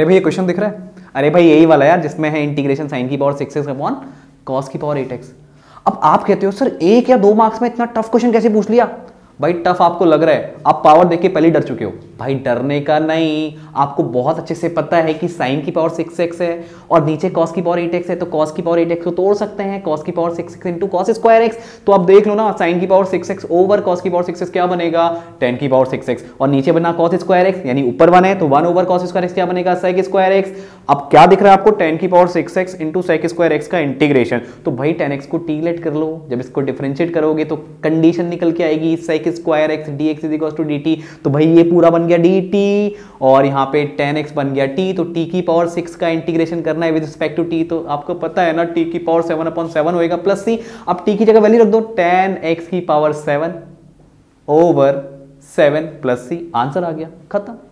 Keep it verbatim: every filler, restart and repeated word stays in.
अरे भाई ये क्वेश्चन दिख रहा है, अरे भाई यही वाला यार जिसमें है इंटीग्रेशन साइन की power six x upon cos की पावर एट एक्स। अब आप कहते हो सर एक या दो मार्क्स में इतना टफ क्वेश्चन कैसे पूछ लिया? भाई टफ आपको लग रहा है, आप पावर देख के पहले डर चुके हो। भाई डरने का नहीं, आपको बहुत अच्छे से पता है कि साइन की पावर सिक्स एक्स है और नीचे कॉस की पावर एट एक्स है, तो कॉस की पावर एट एक्स को तोड़ सकते हैं, कॉस की power six x into cos square x. तो आप देख लो ना, साइन की power six x over cos की पावर सिक्स एक्स क्या बनेगा, टेन की पावर सिक्स एक्स, और नीचे बना कॉस स्क्वायर एक्स, यानी ऊपर वन है तो one over cos square x क्या बनेगा, सेक स्क्वायर एक्स। अब क्या दिख रहा है आपको, टेन की power six x into sec square x का इंटीग्रेशन। तो भाई टेन एक्स को टी लेट कर लो, जब इसको डिफरेंशिएट करोगे तो कंडीशन निकल के आएगी sec square x d x is equal to d t. तो भाई ये पूरा बन गया डी टी और यहाँ पे टेन एक्स बन गया टी। तो टी की पावर सिक्स का इंटीग्रेशन करना है विद रिस्पेक्ट टू टी, तो आपको पता है ना टी की पावर सेवन अपॉन सेवन होएगा प्लस सी। अब टी की जगह वैल्यू रख दो, टेन एक्स की power seven over seven plus c, answer आ गया, खत्म।